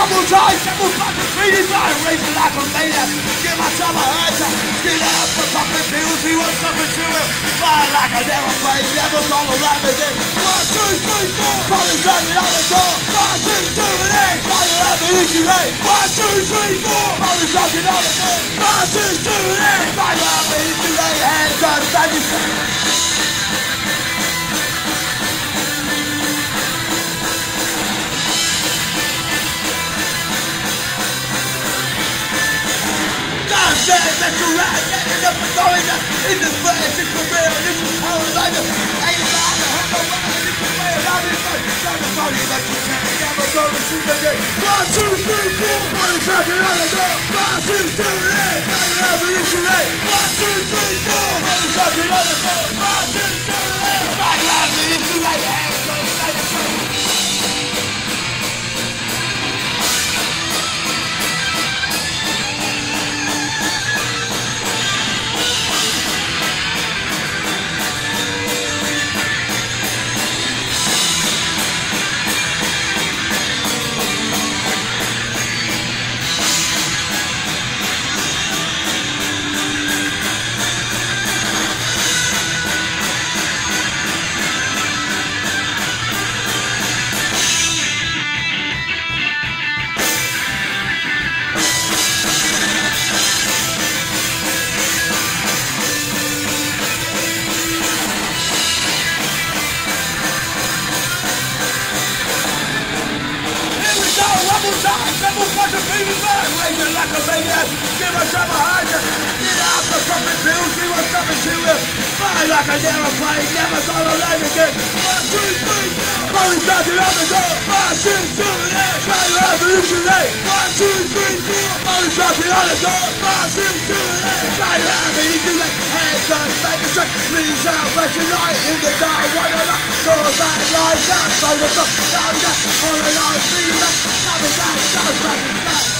Double time, double fucking feeding fire, racing like a maniac. Give myself a heart attack, get out for fucking pills, he wants something to him. Fire like I never played, never gonna rap again. 1, 2, 3, 4, probably driving out the door. 5, 6, 2, and 8, fire out the issue, hey. 1, 2, 3, 4, probably driving out the door. 5, 6, 2, and 8, fire out the issue, hey. Hands up, back and that's a ride, getting up and going up in the flesh, it's for real, this is how I like it. Ain't about to have no ride, this is way around this way. Trying to tell you that you can't, never go to shoot again. 1, 2, 3, 4, money tracking on the door. 5, 6, 2, 8, now you have an issue, 8. 1, 2, 3, 4, money tracking on the door. 5, 6, 2, 8, now you have an issue, 8. Hands up, like a train. Double fucking feeding fire, raging like a maniac. Give myself a heart attack, get out the fucking pills, he wants something to him. Fire like I never played, never gonna live again. 1, 2, 3, 4, probably knocking on the door. 5, 6, 2, and 8, try to have an issue, 8. 1, 2, 3, 4, probably knocking on the door. 5, 6, 2, and 8, try to have an issue, 8. Hands up, make a track, please out, back tonight in the dark, why not? Cause that lies out, so the fuck, down that, all the lies, feeding back, coming back, back.